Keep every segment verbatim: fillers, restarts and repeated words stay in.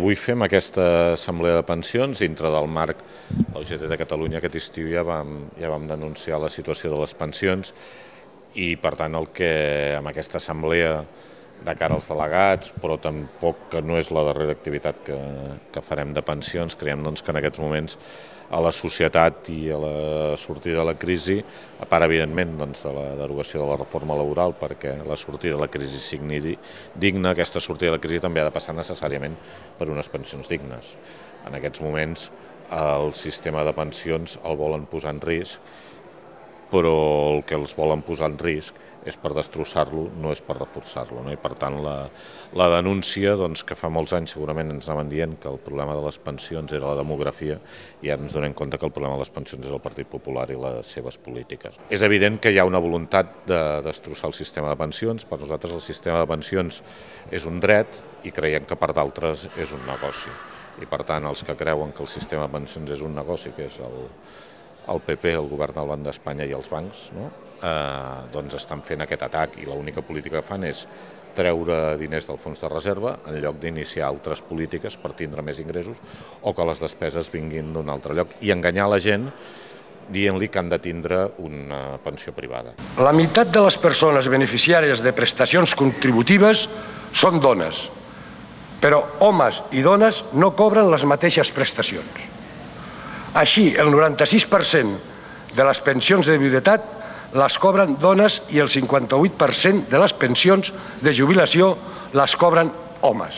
avui fem aquesta assemblea de pensions dintre del marc de la U G T de Catalunya. Aquest estiu ja vam, ja vam denunciar la situació de les pensions i, per tant, el que amb aquesta assemblea de cara als delegats, però tampoc que no és la darrera activitat que, que farem de pensions, creiem doncs, que en aquests moments a la societat i a la sortida de la crisi, a part, evidentment, doncs, de la derogació de la reforma laboral, perquè la sortida de la crisi sigui digna, aquesta sortida de la crisi també ha de passar necessàriament per unes pensions dignes. En aquests moments el sistema de pensions el volen posar en risc, però el que els volen posar en risc és per destrossar-lo, no és per reforçar-lo. No? I per tant, la, la denúncia, doncs, que fa molts anys segurament ens anaven dient que el problema de les pensions era la demografia i ara ens donem compte que el problema de les pensions és el Partit Popular i les seves polítiques. És evident que hi ha una voluntat de destrossar el sistema de pensions. Per nosaltres el sistema de pensions és un dret i creiem que per d'altres és un negoci. I per tant, els que creuen que el sistema de pensions és un negoci, que és el, el P P, el govern del Banc d'Espanya i els bancs, no? Eh, doncs estan fent aquest atac i l'única política que fan és treure diners del fons de reserva en lloc d'iniciar altres polítiques per tindre més ingressos o que les despeses vinguin d'un altre lloc i enganyar la gent dient-li que han de tindre una pensió privada. La meitat de les persones beneficiàries de prestacions contributives són dones, però homes i dones no cobren les mateixes prestacions. Així, el noranta-sis per cent de les pensions de viudetat les cobren dones i el cinquanta-vuit per cent de les pensions de jubilació les cobren homes.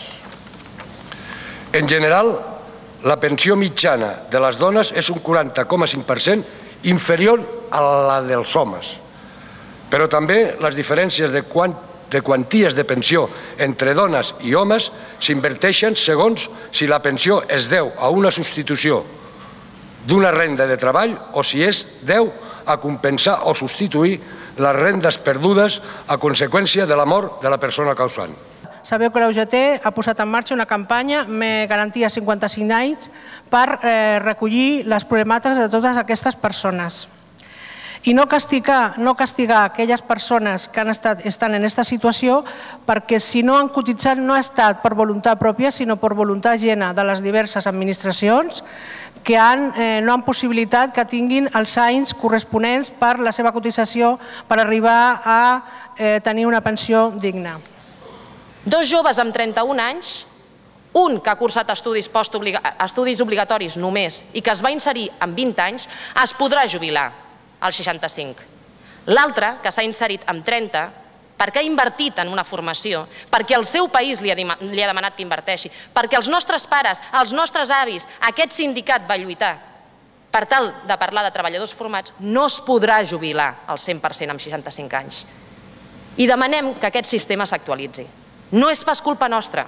En general, la pensió mitjana de les dones és un quaranta coma cinc per cent inferior a la dels homes, però també les diferències de, quant, de quanties de pensió entre dones i homes s'inverteixen segons si la pensió es deu a una substitució d'una renda de treball o si es deu a compensar o substituir les rendes perdudes a conseqüència de la mort de la persona causant. Sabeu que la U G T ha posat en marxa una campanya Me garantia cinquanta-cinc anys per eh, recollir les problemàtiques de totes aquestes persones. I no castigar, no castigar aquelles persones que han estat, estan en aquesta situació perquè si no han cotitzat no ha estat per voluntat pròpia sinó per voluntat ajena de les diverses administracions que han, eh, no han possibilitat que tinguin els anys corresponents per la seva cotització per arribar a eh, tenir una pensió digna. Dos joves amb trenta-un anys, un que ha cursat estudis, estudis obligatoris només i que es va inserir amb vint anys, es podrà jubilar als seixanta-cinc. L'altre, que s'ha inserit amb trenta, perquè ha invertit en una formació, perquè el seu país li ha, li ha demanat que inverteixi, perquè els nostres pares, els nostres avis, aquest sindicat va lluitar per tal de parlar de treballadors formats, no es podrà jubilar al cent per cent amb seixanta-cinc anys. I demanem que aquest sistema s'actualitzi. No és pas culpa nostra.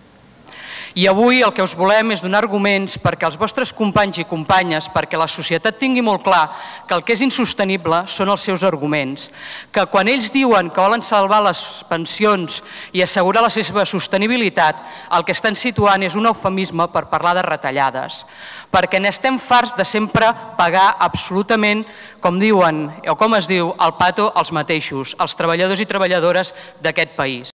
I avui el que us volem és donar arguments perquè els vostres companys i companyes, perquè la societat tingui molt clar que el que és insostenible són els seus arguments, que quan ells diuen que volen salvar les pensions i assegurar la seva sostenibilitat, el que estan situant és un eufemisme per parlar de retallades, perquè n'estem farts de sempre pagar absolutament, com diuen o com es diu, el pato als mateixos, els treballadors i treballadores d'aquest país.